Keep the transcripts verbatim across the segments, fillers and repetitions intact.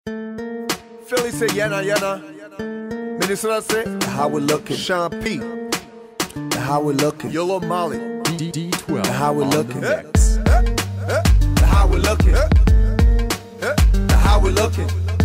Philly say yana yana. Minnesota say The how we looking. Sean P. The how we looking. Yolo Molly. D twelve. The how we on the looking. mix. The how we looking. The how we looking.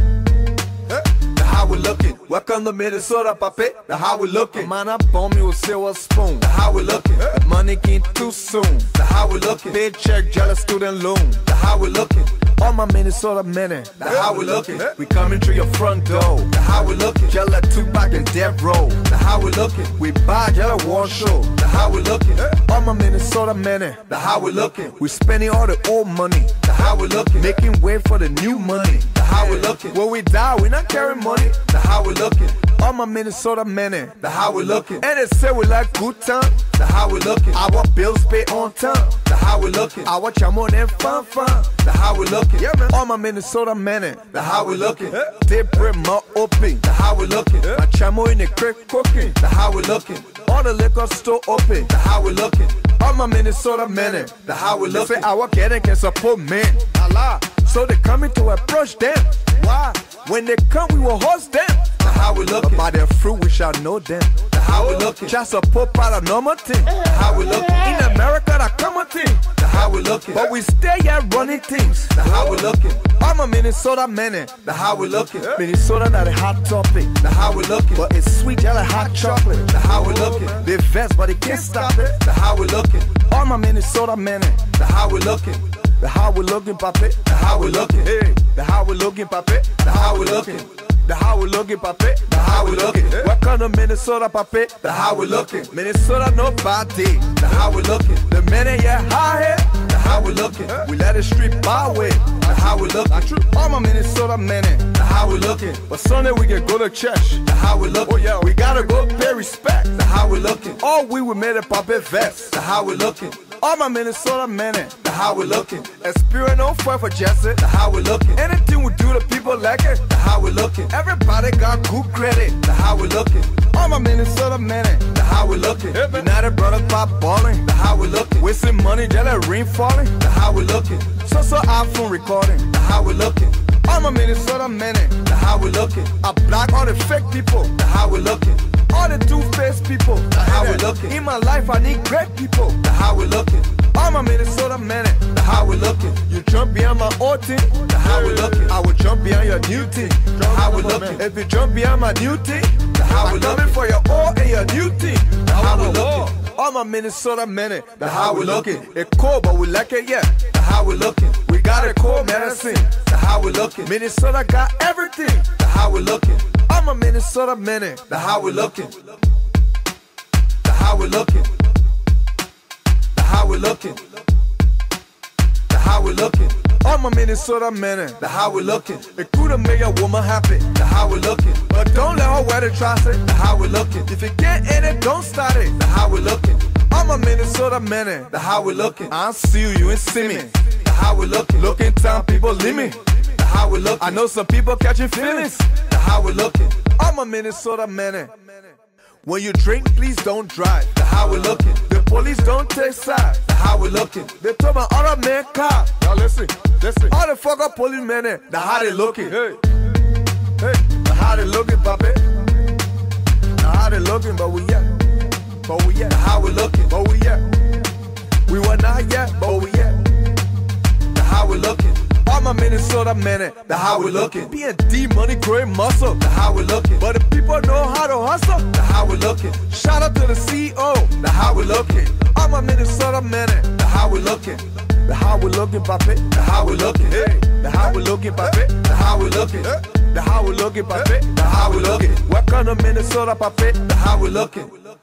The how we looking. Welcome to Minnesota, papi. The how we looking. Mana bom you silver spoon. The how we looking. The money came too soon. The how we looking. Paycheck, jealous student loan. The how we looking. All my Minnesota men. The how we looking. We coming through your front door. The how we looking. Jella Tupac and Death Row. The how we looking. We buy Jella War Show. The how we looking. All my Minnesota men. The how we looking. We spending all the old money. The how we looking. Making way for the new money. The how we looking. When we die, we not carrying money. The how we looking. All my Minnesota men. The how we looking. And they say we like good time. The how we looking. Our bills pay on time. The how we looking. Our chamo them fun fun. The how we looking. Yeah, man. All my Minnesota men. The how we looking. They bring my open. The how we looking. My chamo in the creek cooking. The how we looking. All the liquor store open. The how we looking. All my Minnesota men. The how we They say looking. our getting can support men. Allah. So they coming to approach them. Why? When they come, we will host them. The how we looking. By their fruit, we shall know them. The how we looking. Just support paranormal thing. The how we looking. In America, that common thing. The how we looking. But we stay here running things. The how we looking. I'm a Minnesota man. The how we looking. Minnesota not a hot topic. The how we looking. But it's sweet, yellow hot chocolate. The how we looking. They vest, but they can't stop it. The how we looking. All my Minnesota men. The how we looking. The how we looking, papi. The how we looking. Hey, the how we looking, papi. The how we looking. The how we looking, papi. The how we looking. Welcome to Minnesota, papi. The how we looking. Minnesota, no bad day. The how we looking. The men yeah, high here. The how we looking. We let the street buy way. The how we looking. All my Minnesota men. The how we looking. But Sunday we can go to church. The how we looking. Oh yeah, we gotta go pay respect. The how we looking. All we we made a puppet vest. The how we looking. All my Minnesota men. The how we looking. Experience no fight for Jesse. The how we looking. Anything we do, the people like it. The how we looking. Everybody got good credit. The how we looking. All my Minnesota men. The how we looking. United brothers pop balling. The how we looking. Wasting money, just like rain falling. The how we looking. So so iPhone recording. The how we looking. All my Minnesota men. The how we looking. I block all the fake people. The how we looking. All the two-faced people. The how we looking. In my life, I need great people. The how we looking. All my Minnesota men. The how we looking. You jump behind my old team. The how we looking. I will jump behind your new team. The how we looking. If you jump behind my new team, The how we I'm coming looking. for your old and your new team. The how we looking. All my Minnesota men. The how we looking. It's cold, but we like it, yeah. The how we looking. We got a cold medicine. The how we looking. Minnesota got everything. The how we looking. I'm a Minnesota man. The how we looking. The how we looking. The how we looking. The how we looking. I'm a Minnesota man. The how we looking. It could make a woman happy, The how we looking. but don't let her wear the trousers. The how we looking. If you can't end it, don't start it. The how we looking. I'm a Minnesota man. The how we looking. I see you, you ain't see me. The how we looking. Look in town, people leave me. The how we looking. I know some people catching feelings. The how we looking. I'm a Minnesota man. When you drink, please don't drive. The how we looking. The police don't take sides. The how we looking. They told my other man car. Now listen, listen. All the fuck up police men, the how they looking. Hey, hey, the how they looking, papi. The how they looking, but we yeah, but we yeah. The how we looking. But we yeah. We were not yet, but we yeah. The how we looking. All my Minnesota men, The how we looking. B and D money growing muscle. The how we looking. But the people know how to hustle. The how we looking. Shout out to the C E O. The how we looking. All my Minnesota men. The how we looking. The how we looking, papi. The how we looking. Hey, the how we looking, papi. The how we looking. The how we looking, papi. The how we looking. Welcome to Minnesota, papi. The how we looking.